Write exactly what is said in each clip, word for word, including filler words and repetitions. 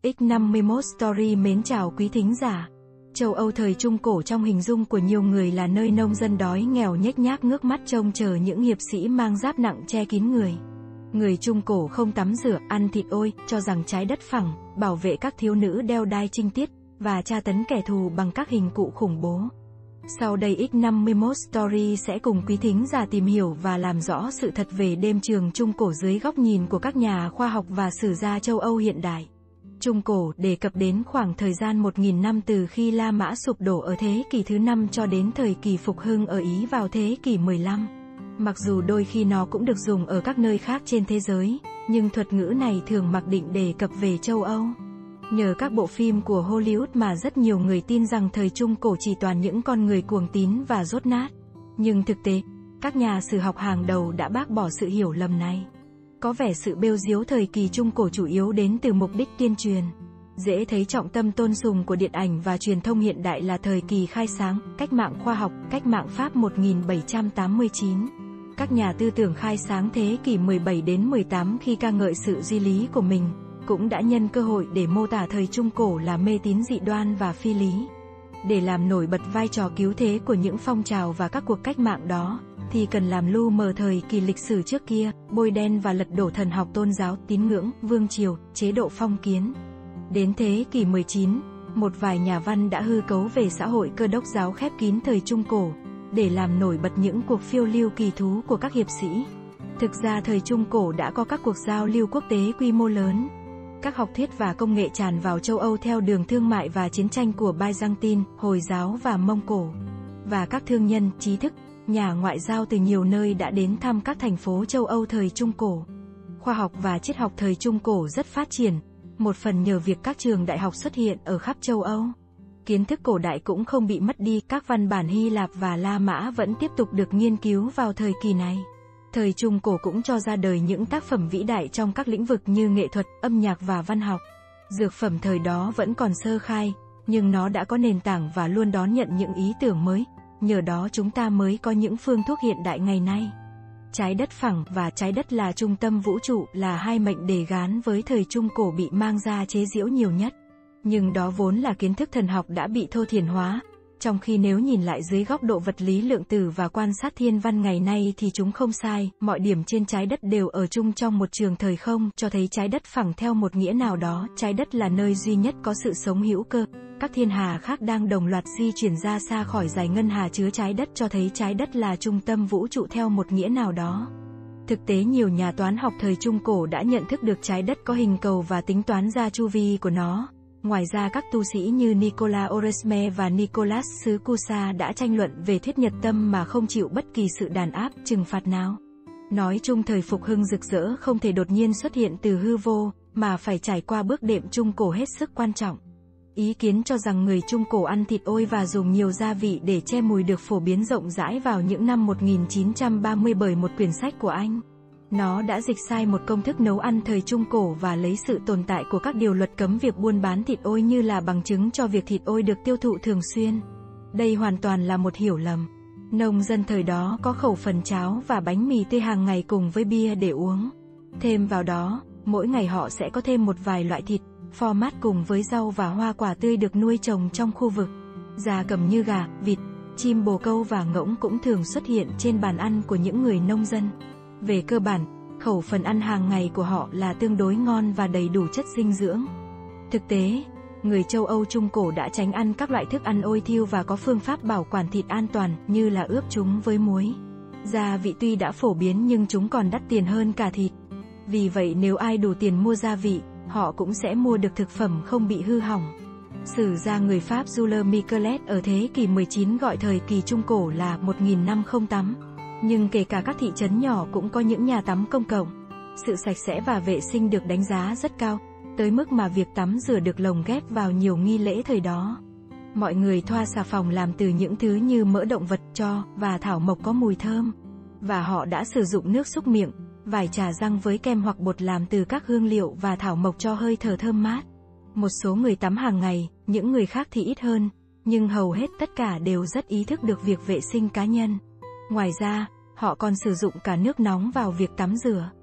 ích năm mươi mốt Story mến chào quý thính giả. Châu Âu thời Trung Cổ trong hình dung của nhiều người là nơi nông dân đói nghèo nhếch nhác ngước mắt trông chờ những hiệp sĩ mang giáp nặng che kín người. Người Trung Cổ không tắm rửa, ăn thịt ôi, cho rằng trái đất phẳng, bảo vệ các thiếu nữ đeo đai trinh tiết, và tra tấn kẻ thù bằng các hình cụ khủng bố. Sau đây ích năm mươi mốt Story sẽ cùng quý thính giả tìm hiểu và làm rõ sự thật về đêm trường Trung Cổ dưới góc nhìn của các nhà khoa học và sử gia châu Âu hiện đại. Trung Cổ đề cập đến khoảng thời gian một nghìn năm từ khi La Mã sụp đổ ở thế kỷ thứ năm cho đến thời kỳ phục hưng ở Ý vào thế kỷ mười lăm. Mặc dù đôi khi nó cũng được dùng ở các nơi khác trên thế giới, nhưng thuật ngữ này thường mặc định đề cập về châu Âu. Nhờ các bộ phim của Hollywood mà rất nhiều người tin rằng thời Trung Cổ chỉ toàn những con người cuồng tín và dốt nát. Nhưng thực tế, các nhà sử học hàng đầu đã bác bỏ sự hiểu lầm này. Có vẻ sự bêu diếu thời kỳ Trung Cổ chủ yếu đến từ mục đích tuyên truyền. Dễ thấy trọng tâm tôn sùng của điện ảnh và truyền thông hiện đại là thời kỳ khai sáng, cách mạng khoa học, cách mạng Pháp một nghìn bảy trăm tám mươi chín. Các nhà tư tưởng khai sáng thế kỷ mười bảy đến mười tám khi ca ngợi sự duy lý của mình, cũng đã nhân cơ hội để mô tả thời Trung Cổ là mê tín dị đoan và phi lý. Để làm nổi bật vai trò cứu thế của những phong trào và các cuộc cách mạng đó, thì cần làm lu mờ thời kỳ lịch sử trước kia, bôi đen và lật đổ thần học tôn giáo, tín ngưỡng, vương triều, chế độ phong kiến. Đến thế kỷ mười chín, một vài nhà văn đã hư cấu về xã hội Cơ đốc giáo khép kín thời Trung Cổ, để làm nổi bật những cuộc phiêu lưu kỳ thú của các hiệp sĩ. Thực ra thời Trung Cổ đã có các cuộc giao lưu quốc tế quy mô lớn. Các học thuyết và công nghệ tràn vào châu Âu theo đường thương mại và chiến tranh của Byzantine, Hồi giáo và Mông Cổ. Và các thương nhân, trí thức, nhà ngoại giao từ nhiều nơi đã đến thăm các thành phố châu Âu thời Trung Cổ. Khoa học và triết học thời Trung Cổ rất phát triển, một phần nhờ việc các trường đại học xuất hiện ở khắp châu Âu. Kiến thức cổ đại cũng không bị mất đi, các văn bản Hy Lạp và La Mã vẫn tiếp tục được nghiên cứu vào thời kỳ này. Thời Trung Cổ cũng cho ra đời những tác phẩm vĩ đại trong các lĩnh vực như nghệ thuật, âm nhạc và văn học. Dược phẩm thời đó vẫn còn sơ khai, nhưng nó đã có nền tảng và luôn đón nhận những ý tưởng mới. Nhờ đó chúng ta mới có những phương thuốc hiện đại ngày nay. Trái đất phẳng và trái đất là trung tâm vũ trụ là hai mệnh đề gán với thời Trung Cổ bị mang ra chế giễu nhiều nhất. Nhưng đó vốn là kiến thức thần học đã bị thô thiển hóa. Trong khi nếu nhìn lại dưới góc độ vật lý lượng tử và quan sát thiên văn ngày nay thì chúng không sai, mọi điểm trên trái đất đều ở chung trong một trường thời không, cho thấy trái đất phẳng theo một nghĩa nào đó, trái đất là nơi duy nhất có sự sống hữu cơ. Các thiên hà khác đang đồng loạt di chuyển ra xa khỏi dải ngân hà chứa trái đất, cho thấy trái đất là trung tâm vũ trụ theo một nghĩa nào đó. Thực tế nhiều nhà toán học thời Trung Cổ đã nhận thức được trái đất có hình cầu và tính toán ra chu vi của nó. Ngoài ra các tu sĩ như Nicolas Oresme và Nicolas xứ Cusa đã tranh luận về thuyết nhật tâm mà không chịu bất kỳ sự đàn áp, trừng phạt nào. Nói chung thời phục hưng rực rỡ không thể đột nhiên xuất hiện từ hư vô, mà phải trải qua bước đệm Trung Cổ hết sức quan trọng. Ý kiến cho rằng người Trung Cổ ăn thịt ôi và dùng nhiều gia vị để che mùi được phổ biến rộng rãi vào những năm một nghìn chín trăm ba mươi bởi một quyển sách của Anh. Nó đã dịch sai một công thức nấu ăn thời Trung Cổ và lấy sự tồn tại của các điều luật cấm việc buôn bán thịt ôi như là bằng chứng cho việc thịt ôi được tiêu thụ thường xuyên. Đây hoàn toàn là một hiểu lầm. Nông dân thời đó có khẩu phần cháo và bánh mì tươi hàng ngày cùng với bia để uống. Thêm vào đó, mỗi ngày họ sẽ có thêm một vài loại thịt, pho mát cùng với rau và hoa quả tươi được nuôi trồng trong khu vực. Gia cầm như gà, vịt, chim bồ câu và ngỗng cũng thường xuất hiện trên bàn ăn của những người nông dân. Về cơ bản, khẩu phần ăn hàng ngày của họ là tương đối ngon và đầy đủ chất dinh dưỡng. Thực tế, người châu Âu Trung Cổ đã tránh ăn các loại thức ăn ôi thiêu và có phương pháp bảo quản thịt an toàn, như là ướp chúng với muối. Gia vị tuy đã phổ biến nhưng chúng còn đắt tiền hơn cả thịt. Vì vậy nếu ai đủ tiền mua gia vị, họ cũng sẽ mua được thực phẩm không bị hư hỏng. Sử gia người Pháp Jules Michelet ở thế kỷ mười chín gọi thời kỳ Trung Cổ là một nghìn năm không tắm. Nhưng kể cả các thị trấn nhỏ cũng có những nhà tắm công cộng. Sự sạch sẽ và vệ sinh được đánh giá rất cao, tới mức mà việc tắm rửa được lồng ghép vào nhiều nghi lễ thời đó. Mọi người thoa xà phòng làm từ những thứ như mỡ động vật, tro và thảo mộc có mùi thơm. Và họ đã sử dụng nước súc miệng, vải trà răng với kem hoặc bột làm từ các hương liệu và thảo mộc cho hơi thở thơm mát. Một số người tắm hàng ngày, những người khác thì ít hơn, nhưng hầu hết tất cả đều rất ý thức được việc vệ sinh cá nhân. Ngoài ra, họ còn sử dụng cả nước nóng vào việc tắm rửa.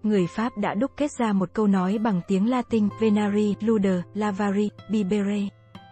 Người Pháp đã đúc kết ra một câu nói bằng tiếng Latin, Venari, Luder, Lavari, Bibere.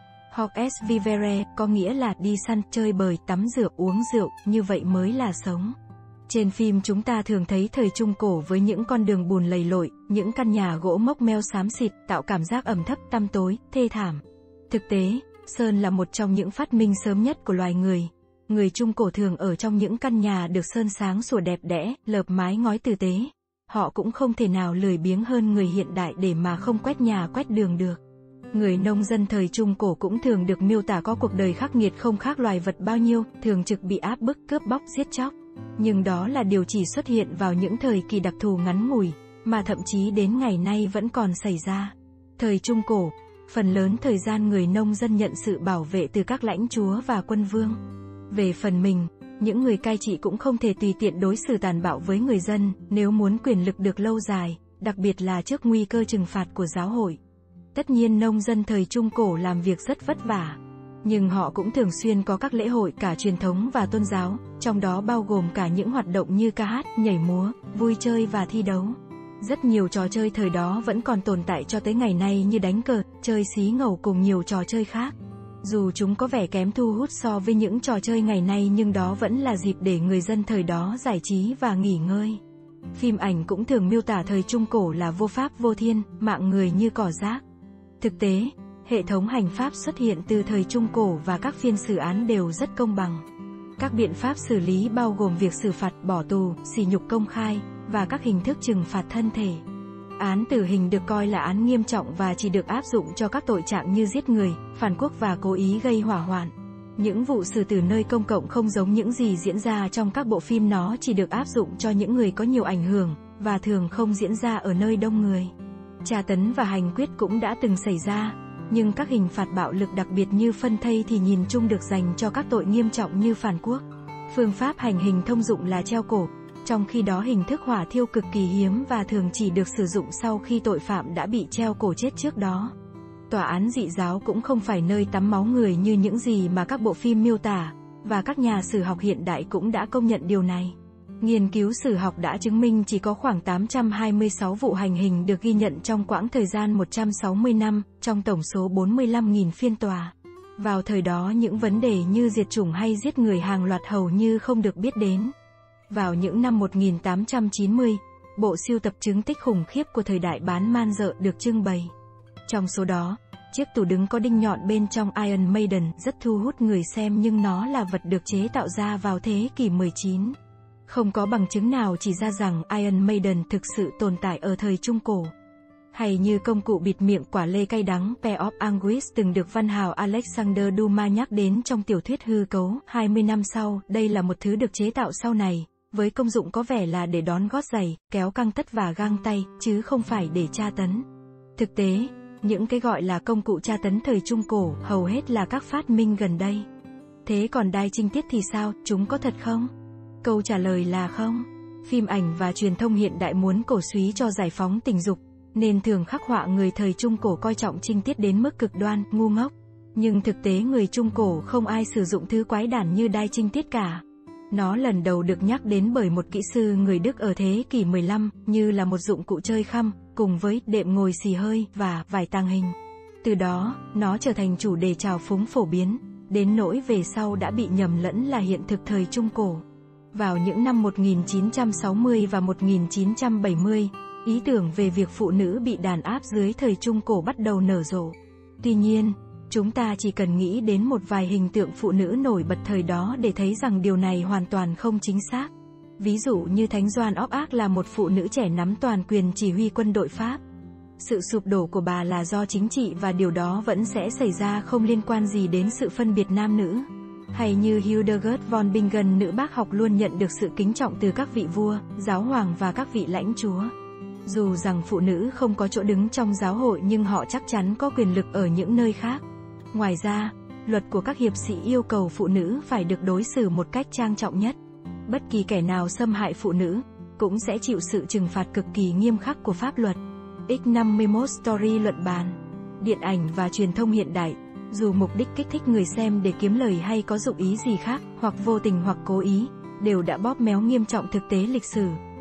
Hoc est vivere, có nghĩa là đi săn, chơi bời, tắm rửa, uống rượu, như vậy mới là sống. Trên phim chúng ta thường thấy thời Trung Cổ với những con đường bùn lầy lội, những căn nhà gỗ mốc meo xám xịt, tạo cảm giác ẩm thấp, tăm tối, thê thảm. Thực tế, sơn là một trong những phát minh sớm nhất của loài người. Người Trung Cổ thường ở trong những căn nhà được sơn sáng sủa đẹp đẽ, lợp mái ngói tử tế. Họ cũng không thể nào lười biếng hơn người hiện đại để mà không quét nhà quét đường được. Người nông dân thời Trung Cổ cũng thường được miêu tả có cuộc đời khắc nghiệt không khác loài vật bao nhiêu, thường trực bị áp bức, cướp bóc, giết chóc. Nhưng đó là điều chỉ xuất hiện vào những thời kỳ đặc thù ngắn ngủi, mà thậm chí đến ngày nay vẫn còn xảy ra. Thời Trung Cổ, phần lớn thời gian người nông dân nhận sự bảo vệ từ các lãnh chúa và quân vương. Về phần mình, những người cai trị cũng không thể tùy tiện đối xử tàn bạo với người dân, nếu muốn quyền lực được lâu dài, đặc biệt là trước nguy cơ trừng phạt của giáo hội. Tất nhiên nông dân thời Trung Cổ làm việc rất vất vả, nhưng họ cũng thường xuyên có các lễ hội cả truyền thống và tôn giáo, trong đó bao gồm cả những hoạt động như ca hát, nhảy múa, vui chơi và thi đấu. Rất nhiều trò chơi thời đó vẫn còn tồn tại cho tới ngày nay như đánh cờ, chơi xí ngầu cùng nhiều trò chơi khác. Dù chúng có vẻ kém thu hút so với những trò chơi ngày nay nhưng đó vẫn là dịp để người dân thời đó giải trí và nghỉ ngơi. Phim ảnh cũng thường miêu tả thời Trung Cổ là vô pháp vô thiên, mạng người như cỏ rác. Thực tế, hệ thống hành pháp xuất hiện từ thời Trung Cổ và các phiên xử án đều rất công bằng. Các biện pháp xử lý bao gồm việc xử phạt, bỏ tù, sỉ nhục công khai, và các hình thức trừng phạt thân thể. Án tử hình được coi là án nghiêm trọng và chỉ được áp dụng cho các tội trạng như giết người, phản quốc và cố ý gây hỏa hoạn. Những vụ xử tử nơi công cộng không giống những gì diễn ra trong các bộ phim, nó chỉ được áp dụng cho những người có nhiều ảnh hưởng, và thường không diễn ra ở nơi đông người. Tra tấn và hành quyết cũng đã từng xảy ra, nhưng các hình phạt bạo lực đặc biệt như phân thây thì nhìn chung được dành cho các tội nghiêm trọng như phản quốc. Phương pháp hành hình thông dụng là treo cổ, trong khi đó hình thức hỏa thiêu cực kỳ hiếm và thường chỉ được sử dụng sau khi tội phạm đã bị treo cổ chết trước đó. Tòa án dị giáo cũng không phải nơi tắm máu người như những gì mà các bộ phim miêu tả, và các nhà sử học hiện đại cũng đã công nhận điều này. Nghiên cứu sử học đã chứng minh chỉ có khoảng tám trăm hai mươi sáu vụ hành hình được ghi nhận trong quãng thời gian một trăm sáu mươi năm, trong tổng số bốn mươi lăm nghìn phiên tòa. Vào thời đó những vấn đề như diệt chủng hay giết người hàng loạt hầu như không được biết đến. Vào những năm một nghìn tám trăm chín mươi, bộ sưu tập chứng tích khủng khiếp của thời đại bán man dợ được trưng bày. Trong số đó, chiếc tủ đứng có đinh nhọn bên trong Iron Maiden rất thu hút người xem nhưng nó là vật được chế tạo ra vào thế kỷ mười chín. Không có bằng chứng nào chỉ ra rằng Iron Maiden thực sự tồn tại ở thời Trung Cổ. Hay như công cụ bịt miệng quả lê cay đắng Pear of Anguish từng được văn hào Alexander Dumas nhắc đến trong tiểu thuyết hư cấu. hai mươi năm sau, đây là một thứ được chế tạo sau này, với công dụng có vẻ là để đón gót giày, kéo căng tất và găng tay, chứ không phải để tra tấn. Thực tế, những cái gọi là công cụ tra tấn thời Trung Cổ hầu hết là các phát minh gần đây. Thế còn đai trinh tiết thì sao, chúng có thật không? Câu trả lời là không. Phim ảnh và truyền thông hiện đại muốn cổ súy cho giải phóng tình dục, nên thường khắc họa người thời Trung Cổ coi trọng trinh tiết đến mức cực đoan, ngu ngốc. Nhưng thực tế người Trung Cổ không ai sử dụng thứ quái đản như đai trinh tiết cả. Nó lần đầu được nhắc đến bởi một kỹ sư người Đức ở thế kỷ mười lăm, như là một dụng cụ chơi khăm, cùng với đệm ngồi xì hơi và vải tàng hình. Từ đó, nó trở thành chủ đề trào phúng phổ biến, đến nỗi về sau đã bị nhầm lẫn là hiện thực thời Trung Cổ. Vào những năm một nghìn chín trăm sáu mươi và một nghìn chín trăm bảy mươi, ý tưởng về việc phụ nữ bị đàn áp dưới thời Trung Cổ bắt đầu nở rộ. Tuy nhiên, chúng ta chỉ cần nghĩ đến một vài hình tượng phụ nữ nổi bật thời đó để thấy rằng điều này hoàn toàn không chính xác. Ví dụ như Thánh Joan of Arc là một phụ nữ trẻ nắm toàn quyền chỉ huy quân đội Pháp. Sự sụp đổ của bà là do chính trị và điều đó vẫn sẽ xảy ra không liên quan gì đến sự phân biệt nam nữ. Hay như Hildegard von Bingen, nữ bác học luôn nhận được sự kính trọng từ các vị vua, giáo hoàng và các vị lãnh chúa. Dù rằng phụ nữ không có chỗ đứng trong giáo hội nhưng họ chắc chắn có quyền lực ở những nơi khác. Ngoài ra, luật của các hiệp sĩ yêu cầu phụ nữ phải được đối xử một cách trang trọng nhất. Bất kỳ kẻ nào xâm hại phụ nữ cũng sẽ chịu sự trừng phạt cực kỳ nghiêm khắc của pháp luật. X năm mươi mốt Story luận bàn. Điện ảnh và truyền thông hiện đại, dù mục đích kích thích người xem để kiếm lời hay có dụng ý gì khác, hoặc vô tình hoặc cố ý, đều đã bóp méo nghiêm trọng thực tế lịch sử,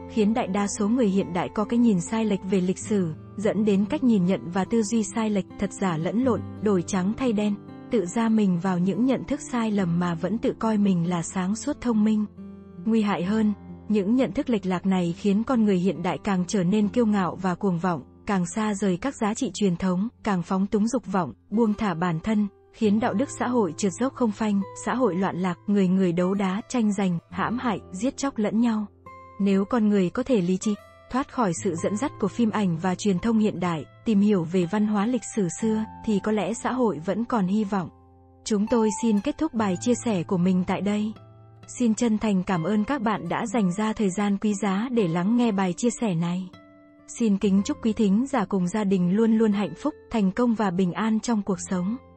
khiến đại đa số người hiện đại có cái nhìn sai lệch về lịch sử, dẫn đến cách nhìn nhận và tư duy sai lệch, thật giả lẫn lộn, đổi trắng thay đen, tự gia mình vào những nhận thức sai lầm mà vẫn tự coi mình là sáng suốt thông minh. Nguy hại hơn, những nhận thức lệch lạc này khiến con người hiện đại càng trở nên kiêu ngạo và cuồng vọng, càng xa rời các giá trị truyền thống, càng phóng túng dục vọng, buông thả bản thân, khiến đạo đức xã hội trượt dốc không phanh, xã hội loạn lạc, người người đấu đá, tranh giành, hãm hại, giết chóc lẫn nhau. Nếu con người có thể lý trí, thoát khỏi sự dẫn dắt của phim ảnh và truyền thông hiện đại, tìm hiểu về văn hóa lịch sử xưa, thì có lẽ xã hội vẫn còn hy vọng. Chúng tôi xin kết thúc bài chia sẻ của mình tại đây. Xin chân thành cảm ơn các bạn đã dành ra thời gian quý giá để lắng nghe bài chia sẻ này. Xin kính chúc quý thính giả cùng gia đình luôn luôn hạnh phúc, thành công và bình an trong cuộc sống.